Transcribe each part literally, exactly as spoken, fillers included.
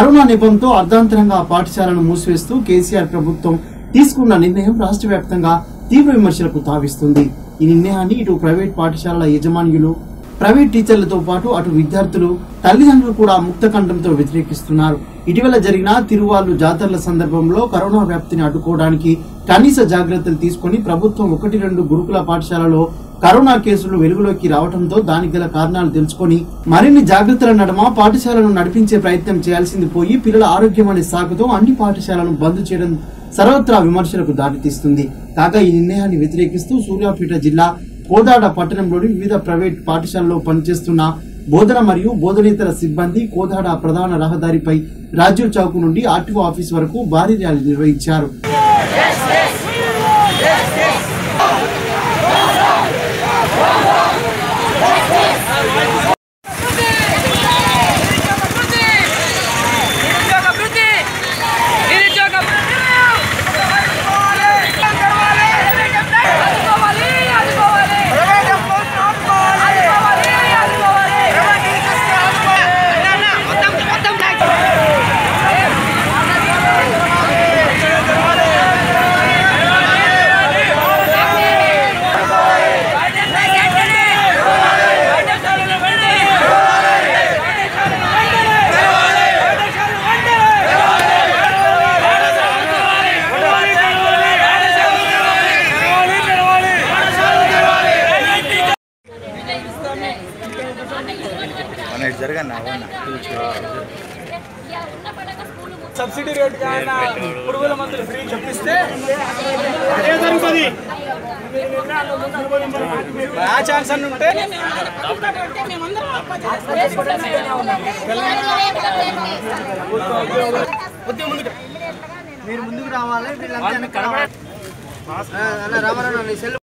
Corona నెపంతో అర్ధాంతరంగా పాఠశాలను మూసివేస్తూ కేసీఆర్ ప్రభుత్వం తీసుకున్న నిర్ణయం రాష్ట్ర వ్యాప్తంగా తీవ్ర విమర్శలకు తావిస్తుంది. ఈ నిర్ణయాన్ని ఇటు ప్రైవేట్ పాఠశాలల యజమానులు, ప్రైవేట్ టీచర్లతో పాటు అటు విద్యార్థులు, తల్లిదండ్రులు కూడా ముక్తకంఠంతో వ్యతిరేకిస్తున్నారు. ఇటీవల జరిగిన తిరువాళ్లు జాతరల సందర్భంలో కరోనా వ్యాప్తిని అడ్డుకోవడానికి కనీస జాగ్రత్తలు తీసుకుని ప్రభుత్వం ఒకటి రెండు గురుకుల పాఠశాలలో కరోనా కేసులు వెలుగులోకి రావడంతో దానికి గల కారణాలు తెలుసుకుని మరిన్ని జాగ్రత్తల నడమ పాఠశాలను నడిపించే ప్రయత్నం చేయాల్సింది పోయి పిల్లల ఆరోగ్యం అనే సాకుతో అన్ని పాఠశాలను బంద్ చేయడం సర్వత్రా విమర్శలకు దారితీస్తుంది. కాగా ఈ నిర్ణయాన్ని వ్యతిరేకిస్తూ సూర్యాపేట జిల్లా కోదాడ పట్టణంలోని వివిధ ప్రైవేట్ పాఠశాలలో పనిచేస్తున్న బోధన మరియు బోధనేతర సిబ్బంది కోదాడ ప్రధాన రహదారిపై రాజీవ్ చౌక్ నుండి ఆర్టీఓ ఆఫీస్ వరకు భారీ ర్యాలీ నిర్వహించారు. సబ్సిడీ రేట్ పురుగుల మందులు ఫ్రీ చెప్పిస్తే ఆ ఛాన్స్ అని ఉంటే మీరు ముందుకు రావాలి. రామారావు సెల్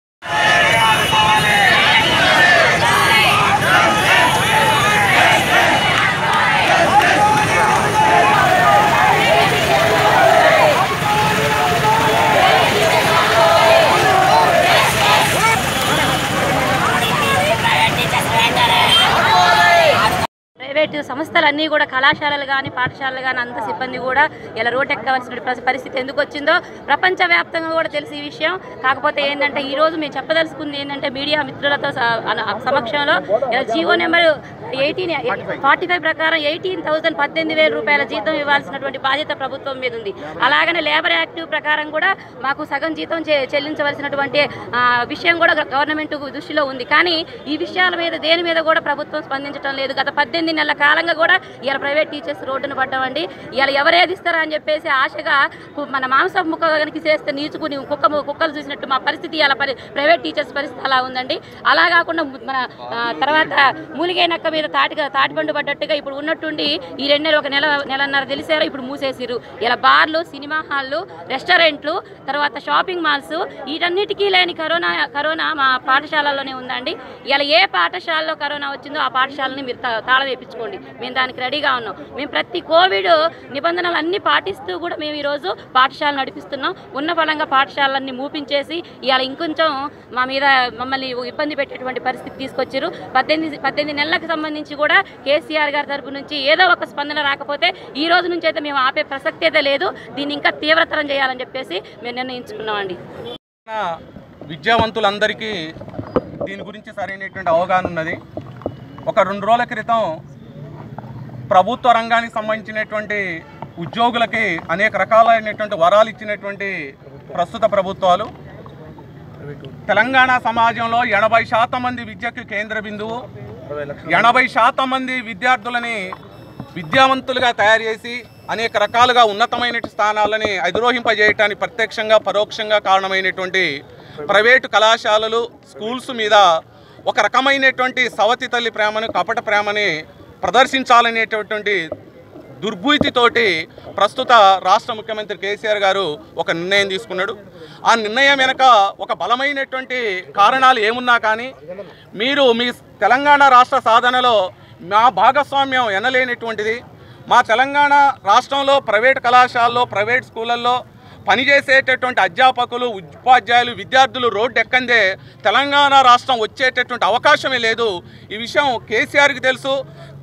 ప్రైవేటు సంస్థలన్నీ కూడా కళాశాలలు కానీ పాఠశాలలు కానీ అంత సిబ్బంది కూడా ఇలా రోడ్ ఎక్కవలసిన పరిస్థితి ఎందుకు వచ్చిందో ప్రపంచవ్యాప్తంగా కూడా తెలిసి ఈ విషయం. కాకపోతే ఏంటంటే ఈరోజు మేము చెప్పదలుచుకుంది ఏంటంటే మీడియా మిత్రులతో సమక్షంలో ఇలా GO number eighteen forty five ప్రకారం ఎయిటీన్ థౌసండ్ పద్దెనిమిది వేల రూపాయల జీతం ఇవ్వాల్సినటువంటి బాధ్యత ప్రభుత్వం మీద ఉంది. అలాగనే లేబర్ యాక్టివ్ ప్రకారం కూడా మాకు సగం జీతం చెల్లించవలసినటువంటి విషయం కూడా గవర్నమెంట్ దృష్టిలో ఉంది. కానీ ఈ విషయాల మీద దేని మీద కూడా ప్రభుత్వం స్పందించడం లేదు. గత పద్దెనిమిది నెలల కాలంగా కూడా ఇలా ప్రైవేట్ టీచర్స్ రోడ్డును పడ్డామండి. ఇలా ఎవరేది ఇస్తారా అని చెప్పేసి ఆశగా మన మాంసం ముక్క కనుక చేస్తే నీచుకుని కుక్క కుక్కలు చూసినట్టు మా పరిస్థితి ఇలా ప్రైవేట్ టీచర్స్ పరిస్థితి అలా ఉందండి. అలా కాకుండా మన తర్వాత మూలిగైనక్క మీద తాటిగా తాటిపండు పడ్డట్టుగా ఇప్పుడు ఉన్నట్టుండి ఈ రెండు నెలలు ఒక నెల నెలన్నర తెలిసారు ఇప్పుడు మూసేసిరు. ఇలా బార్లు, సినిమా హాళ్ళు, రెస్టారెంట్లు, తర్వాత షాపింగ్ మాల్స్ వీటన్నిటికీ లేని కరోనా కరోనా మా పాఠశాలలోనే ఉందండి. ఇలా ఏ పాఠశాలలో కరోనా వచ్చిందో ఆ పాఠశాలని మీరు తాళం వేయించుకోండి. మేము దానికి రెడీగా ఉన్నాం. మేము ప్రతి కోవిడ్ నిబంధనలు అన్నీ పాటిస్తూ కూడా మేము ఈరోజు పాఠశాల నడిపిస్తున్నాం. ఉన్న ఫలంగా పాఠశాలన్నీ మూపించేసి ఇవాళ ఇంకొంచెం మా మీద మమ్మల్ని ఇబ్బంది పెట్టేటువంటి పరిస్థితి తీసుకొచ్చారు. పద్దెనిమిది పద్దెనిమిది నెలలకు సంబంధించి కూడా కేసీఆర్ గారి తరపు నుంచి ఏదో ఒక స్పందన రాకపోతే ఈ రోజు నుంచి అయితే మేము ఆపే ప్రసక్తి అయితే లేదు. దీన్ని ఇంకా తీవ్రతరం చేయాలని చెప్పేసి మేము నిర్ణయించుకున్నామండి. విద్యావంతులందరికీ దీని గురించి సరైనటువంటి అవగాహన ఉన్నది. ఒక రెండు రోజుల క్రితం ప్రభుత్వ రంగానికి సంబంధించినటువంటి ఉద్యోగులకి అనేక రకాలైనటువంటి వరాలు ఇచ్చినటువంటి ప్రస్తుత ప్రభుత్వాలు తెలంగాణ సమాజంలో ఎనభై శాతం మంది విద్యకు కేంద్ర బిందువు, ఎనభై శాతం మంది విద్యార్థులని విద్యావంతులుగా తయారు చేసి అనేక రకాలుగా ఉన్నతమైన స్థానాలని అధిరోహింపజేయటానికి ప్రత్యక్షంగా పరోక్షంగా కారణమైనటువంటి ప్రైవేటు కళాశాలలు, స్కూల్స్ మీద ఒక రకమైనటువంటి సవతి తల్లి ప్రేమను, కపట ప్రేమని ప్రదర్శించాలనేటటువంటి దుర్భూతితోటి ప్రస్తుత రాష్ట్ర ముఖ్యమంత్రి కేసీఆర్ గారు ఒక నిర్ణయం తీసుకున్నాడు. ఆ నిర్ణయం వెనక ఒక బలమైనటువంటి కారణాలు ఏమున్నా కానీ మీరు మీ తెలంగాణ రాష్ట్ర సాధనలో మా భాగస్వామ్యం ఎనలేనటువంటిది. మా తెలంగాణ రాష్ట్రంలో ప్రైవేట్ కళాశాలలో, ప్రైవేట్ స్కూళ్ళల్లో పనిచేసేటటువంటి అధ్యాపకులు, ఉపాధ్యాయులు, విద్యార్థులు రోడ్డు ఎక్కందే తెలంగాణ రాష్ట్రం వచ్చేటటువంటి అవకాశమే లేదు. ఈ విషయం కేసీఆర్కి తెలుసు.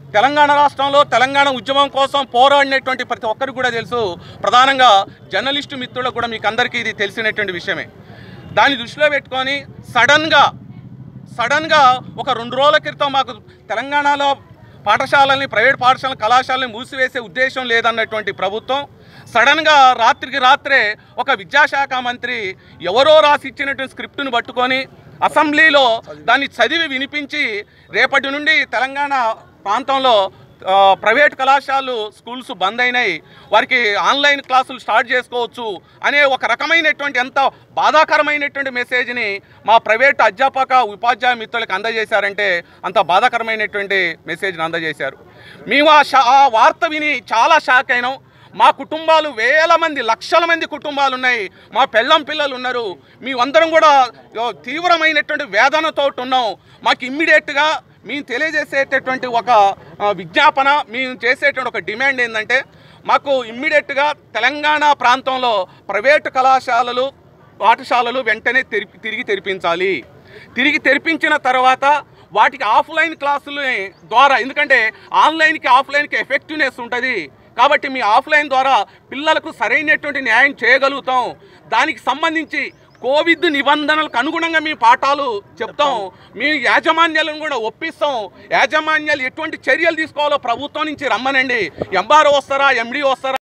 తెలంగాణ రాష్ట్రంలో తెలంగాణ ఉద్యమం కోసం పోరాడినటువంటి ప్రతి ఒక్కరికి కూడా తెలుసు. ప్రధానంగా జర్నలిస్టు మిత్రులకు కూడా మీకు అందరికీ ఇది తెలిసినటువంటి విషయమే. దాన్ని దృష్టిలో పెట్టుకొని సడన్గా సడన్గా ఒక రెండు రోజుల క్రితం మాకు తెలంగాణలో పాఠశాలని, ప్రైవేట్ పాఠశాల కళాశాలని మూసివేసే ఉద్దేశం లేదన్నటువంటి ప్రభుత్వం సడన్గా రాత్రికి రాత్రే ఒక విద్యాశాఖ మంత్రి ఎవరో రాసి ఇచ్చినటువంటి స్క్రిప్ట్ను పట్టుకొని అసెంబ్లీలో దాన్ని చదివి వినిపించి రేపటి నుండి తెలంగాణ ప్రాంతంలో ప్రైవేట్ కళాశాలలు స్కూల్స్ బంద్ అయినాయి, వారికి ఆన్లైన్ క్లాసులు స్టార్ట్ చేసుకోవచ్చు అనే ఒక రకమైనటువంటి ఎంత బాధాకరమైనటువంటి మెసేజ్ని మా ప్రైవేట్ అధ్యాపక ఉపాధ్యాయ మిత్రులకు అందజేశారంటే అంత బాధాకరమైనటువంటి మెసేజ్ని అందజేశారు. మేము ఆ షా ఆ వార్త విని చాలా షాక్ అయినాం. మా కుటుంబాలు వేల మంది లక్షల మంది కుటుంబాలు ఉన్నాయి, మా పెళ్ళం పిల్లలు ఉన్నారు, మేమందరం కూడా తీవ్రమైనటువంటి వేదనతో ఉన్నాం. మాకు ఇమ్మీడియట్గా మేము తెలియజేసేటటువంటి ఒక విజ్ఞాపన, మేము చేసేటువంటి ఒక డిమాండ్ ఏంటంటే మాకు ఇమ్మీడియట్గా తెలంగాణ ప్రాంతంలో ప్రైవేటు కళాశాలలు పాఠశాలలు వెంటనే తెరిపి తిరిగి తెరిపించాలి. తిరిగి తెరిపించిన తర్వాత వాటికి ఆఫ్లైన్ క్లాసుల ద్వారా, ఎందుకంటే ఆన్లైన్కి ఆఫ్లైన్కి ఎఫెక్టివ్నెస్ ఉంటుంది కాబట్టి మీ ఆఫ్లైన్ ద్వారా పిల్లలకు సరైనటువంటి న్యాయం చేయగలుగుతాం. దానికి సంబంధించి కోవిడ్ నిబంధనలకు అనుగుణంగా మీ పాఠాలు చెప్తాం, మీ యాజమాన్యాలను కూడా ఒప్పిస్తాం. యాజమాన్యాలు ఎటువంటి చర్యలు తీసుకోవాలో ప్రభుత్వం నుంచి రమ్మనండి. ఎంఆర్ఓ వస్తారా, ఎండీ వస్తారా